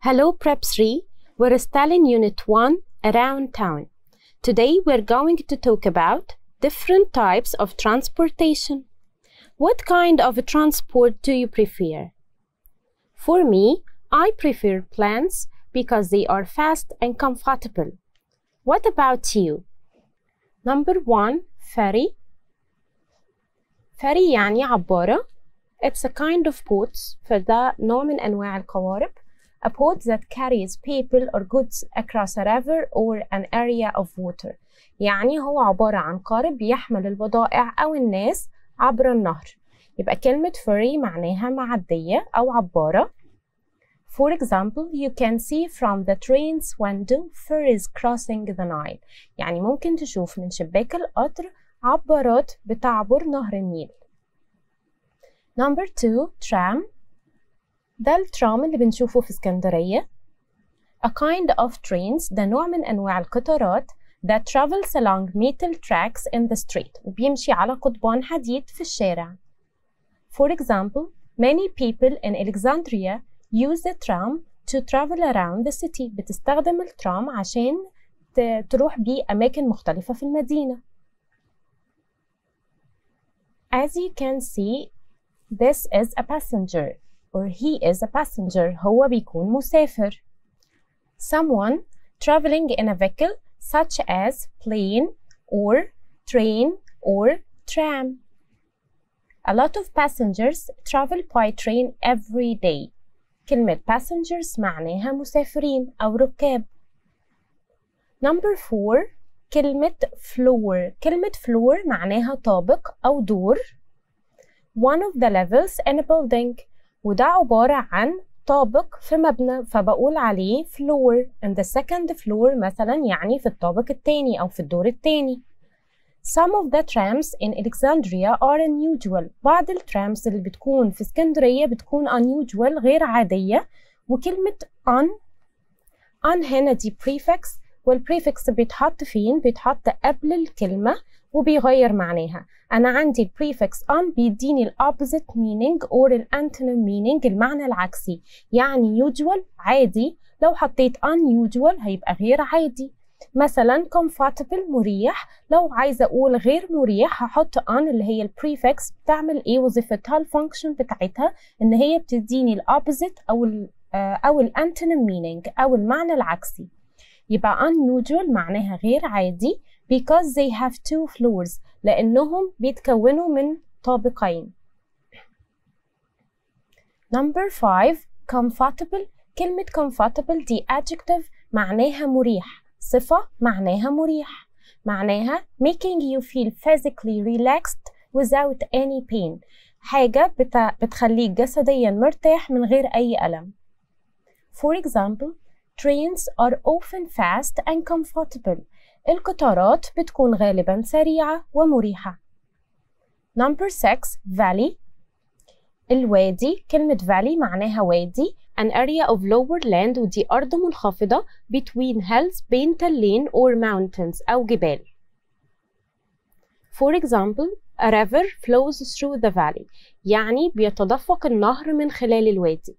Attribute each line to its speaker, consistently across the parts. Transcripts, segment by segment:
Speaker 1: Hello Prep 3, we're studying Unit 1, Around Town. Today we're going to talk about different types of transportation. What kind of transport do you prefer? For me, I prefer planes because they are fast and comfortable. What about you? Number 1, ferry. Ferry يعني عبارة. It's a kind of boat. فده نوع من أنواع القوارب. A boat that carries people or goods across a river or an area of water. يعني هو عبارة عن قارب يحمل البضائع أو الناس عبر النهر. يبقى كلمة ferry معناها معدية أو عبارة. For example, you can see from the train's window ferries crossing the Nile. يعني ممكن تشوف من شباك القطر عبارات بتعبر نهر النيل. Number 2, tram. ده الترام اللي بنشوفه في اسكندرية. A kind of trains ده نوع من أنواع القطارات that travels along metal tracks in the street وبيمشي على قضبان حديد في الشارع. For example, many people in Alexandria use the tram to travel around the city. بتستخدم الترام عشان تروح بيه أماكن مختلفة في المدينة. As you can see, this is a passenger. Or he is a passenger. هو بيكون مسافر. Someone traveling in a vehicle such as plane or train or tram. A lot of passengers travel by train every day. كلمة passengers معناها مسافرين أو ركاب. Number 4, كلمة floor. كلمة floor معناها طابق أو دور. One of the levels in a building. وده عبارة عن طابق في مبنى فبقول عليه floor. and the second floor مثلا يعني في الطابق التاني أو في الدور التاني. Some of the trams in Alexandria are unusual. بعض الترامز اللي بتكون في اسكندرية بتكون unusual غير عادية. وكلمة on هنا دي prefix والprefix بيتحط فين؟ بيتحط قبل الكلمة وبيغير معناها. أنا عندي البريفكس on بيديني ال opposite meaning or ال antonym meaning المعنى العكسي. يعني usual عادي، لو حطيت unusual هيبقى غير عادي. مثلا comfortable مريح، لو عايزة أقول غير مريح هحط on اللي هي البريفكس بتعمل إيه وظيفتها الفانكشن بتاعتها إن هي بتديني ال opposite أو ال antonym meaning أو المعنى العكسي. يبقى unusual معناها غير عادي because they have two floors لأنهم بيتكونوا من طابقين. Number 5, comfortable. كلمة comfortable دي adjective معناها مريح. صفة معناها مريح. معناها making you feel physically relaxed without any pain. حاجة بتخليك جسديا مرتاح من غير أي ألم. For example, trains are often fast and comfortable. القطارات بتكون غالباً سريعة ومريحة. Number 6, valley. الوادي. كلمة valley معناها وادي an area of lower land ودي أرض منخفضة between hills بين تلين or mountains أو جبال. For example, a river flows through the valley. يعني بيتدفق النهر من خلال الوادي.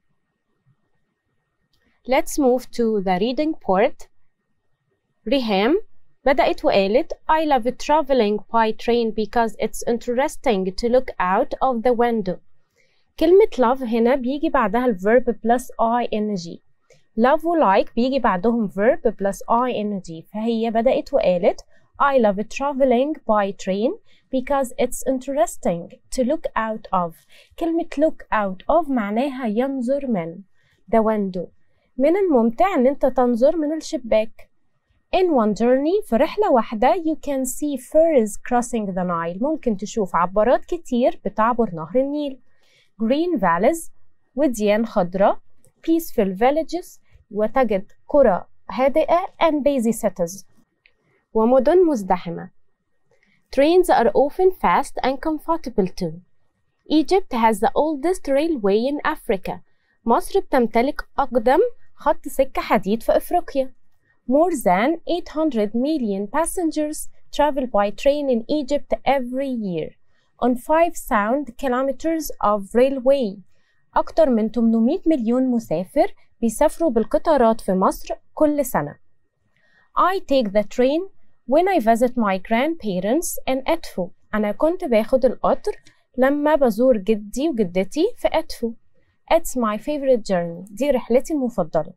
Speaker 1: Let's move to the reading part. ريهام بدأت وقالت I love traveling by train because it's interesting to look out of the window. كلمة love هنا بيجي بعدها الverb plus ing. love و like بيجي بعدهم verb plus ing. فهي بدأت وقالت I love traveling by train because it's interesting to look out of. كلمة look out of معناها ينظر من. the window. من الممتع ان انت تنظر من الشباك. In one journey في رحلة واحدة you can see ferries crossing the Nile. ممكن تشوف عبارات كتير بتعبر نهر النيل. Green valleys وديان خضراء. Peaceful villages وتجد قرى هادئة and busy cities ومدن مزدحمة. Trains are often fast and comfortable too. Egypt has the oldest railway in Africa. مصر بتمتلك أقدم خط سكة حديد في أفريقيا. More than 800 million passengers travel by train in Egypt every year on 5,000 kilometers of railway. أكتر من 800 مليون مسافر بيسافروا بالقطارات في مصر كل سنة. I take the train when I visit my grandparents in Edfu. أنا كنت باخد القطر لما بزور جدي وجدتي في إدفو. It's my favorite journey. دي رحلتي المفضلة.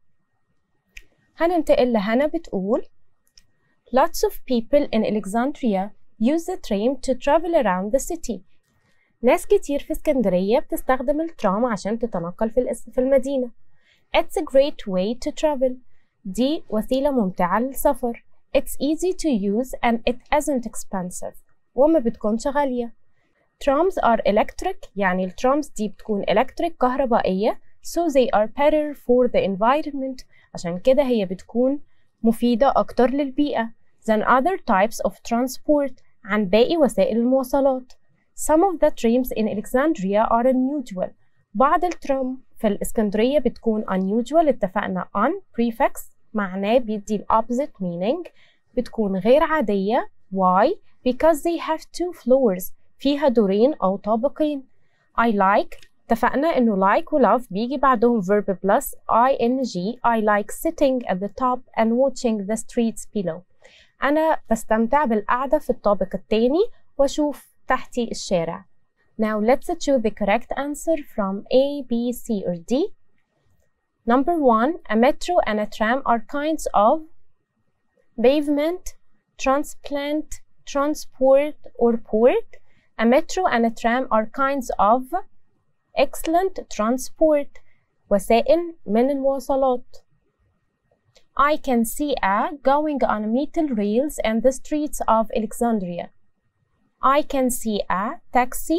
Speaker 1: هننتقل لهنا بتقول Lots of people in Alexandria use the train to travel around the city. ناس كتير في اسكندرية بتستخدم الترام عشان تتنقل في المدينة. It's a great way to travel. دي وسيلة ممتعة للسفر. It's easy to use and it isn't expensive. وما بتكونش غالية. Trams are electric، يعني الترامز دي بتكون electric كهربائية. So they are better for the environment. عشان كده هي بتكون مفيدة أكتر للبيئة than other types of transport، عن باقي وسائل المواصلات. Some of the trams in Alexandria are unusual. بعض الترام في الإسكندرية بتكون unusual. اتفقنا on prefix معناه بيدي ال opposite meaning. بتكون غير عادية. Why? Because they have two floors. فيها دورين أو طابقين. I like اتفقنا إنه like و love بيجي بعدهم verb plus ing. I like sitting at the top and watching the streets below. أنا بستمتع بالقعدة في الطابق التاني وأشوف تحتي الشارع. Now let's choose the correct answer from A, B, C or D. Number 1, a metro and a tram are kinds of pavement, transplant, transport or port. A metro and a tram are kinds of excellent transport. وسائل من المواصلات. I can see a going on metal rails in the streets of Alexandria. I can see a taxi,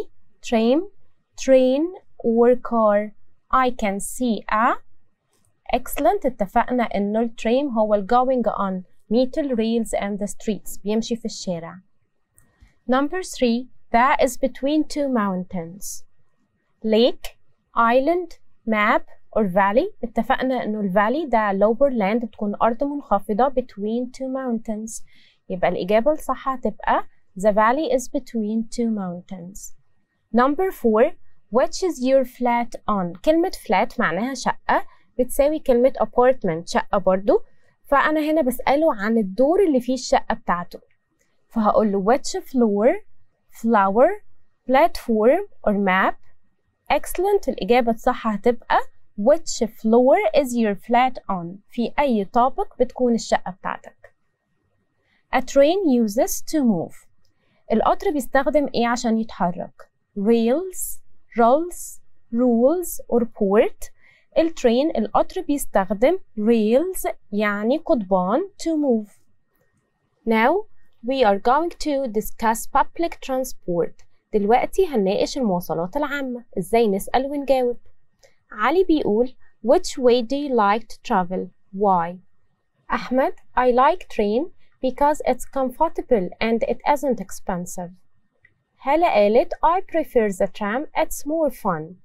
Speaker 1: train or car. I can see a excellent. اتفقنا إنه الترام هو ال going on metal rails and the streets بيمشي في الشارع. Number 3, that is between two mountains. Lake, island, map or valley. اتفقنا إنه ال valley ده lower land بتكون أرض منخفضة between two mountains. يبقى الإجابة الصح هتبقى The valley is between two mountains. Number 4, which is your flat on. كلمة flat معناها شقة بتساوي كلمة apartment شقة برضو. فأنا هنا بسأله عن الدور اللي فيه الشقة بتاعته. فهقول له which floor, flower, platform or map. Excellent. الإجابة الصح هتبقى which floor is your flat on. في أي طابق بتكون الشقة بتاعتك. A train uses to move. القطر بيستخدم إيه عشان يتحرك؟ rails, rolls, rules or port. القطر بيستخدم rails يعني قضبان to move. Now we are going to discuss public transport. دلوقتي هنناقش المواصلات العامة. إزاي نسأل ونجاوب؟ علي بيقول which way do you like to travel? Why? أحمد I like train because it's comfortable and it isn't expensive. هالة قالت I prefer the tram, it's more fun.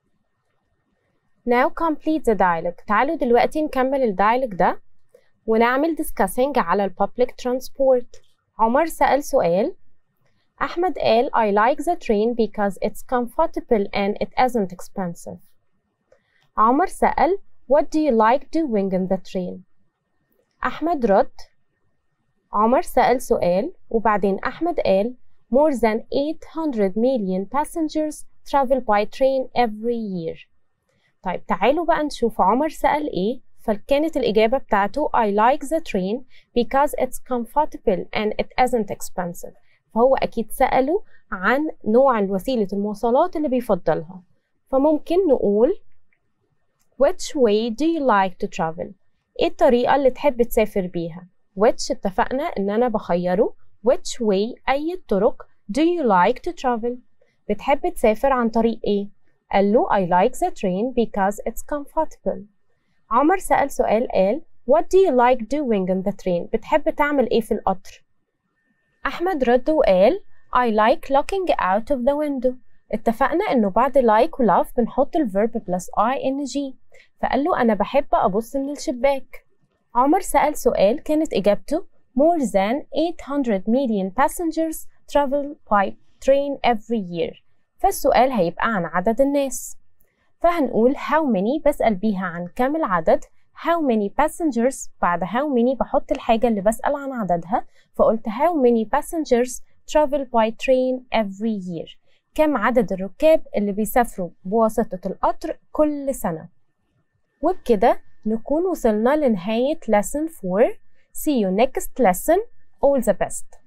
Speaker 1: Now complete the dialogue. تعالوا دلوقتي نكمل الدايلوج ده ونعمل discussing على public transport. عمر سأل سؤال. أحمد قال I like the train because it's comfortable and it isn't expensive. عمر سأل What do you like doing in the train? أحمد رد. عمر سأل سؤال وبعدين أحمد قال More than 800 million passengers travel by train every year. طيب تعالوا بقى نشوف عمر سأل إيه. فكانت الإجابة بتاعته I like the train because it's comfortable and it isn't expensive. فهو أكيد سأله عن نوع وسيلة المواصلات اللي بيفضلها. فممكن نقول Which way do you like to travel? إيه الطريقة اللي تحب تسافر بيها؟ Which اتفقنا إن أنا بخيره Which way أي الطرق do you like to travel؟ بتحب تسافر عن طريق إيه؟ قال له I like the train because it's comfortable. عمر سأل سؤال قال What do you like doing in the train؟ بتحب تعمل إيه في القطر؟ أحمد رد وقال I like looking out of the window. اتفقنا إنه بعد like و love بنحط الverb plus ing. فقال له أنا بحب أبص من الشباك. عمر سأل سؤال كانت إجابته More than 800 million passengers travel by train every year. فالسؤال هيبقى عن عدد الناس. فهنقول how many بسأل بيها عن كم العدد. how many passengers بعد how many بحط الحاجة اللي بسأل عن عددها، فقلت how many passengers travel by train every year. كم عدد الركاب اللي بيسافروا بواسطة القطر كل سنة. وبكده نكون وصلنا لنهاية lesson 4. See you next lesson. All the best.